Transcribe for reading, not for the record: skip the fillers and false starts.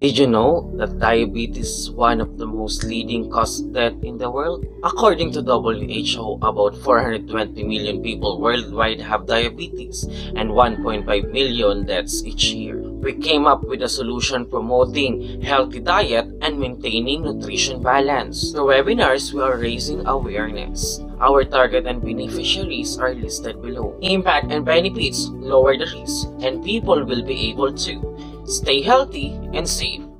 Did you know that diabetes is one of the most leading causes of death in the world? According to WHO, about 420 million people worldwide have diabetes and 1.5 million deaths each year. We came up with a solution promoting healthy diet and maintaining nutrition balance. Through webinars, we are raising awareness. Our target and beneficiaries are listed below. Impact and benefits: lower the risk, and people will be able to stay healthy and safe.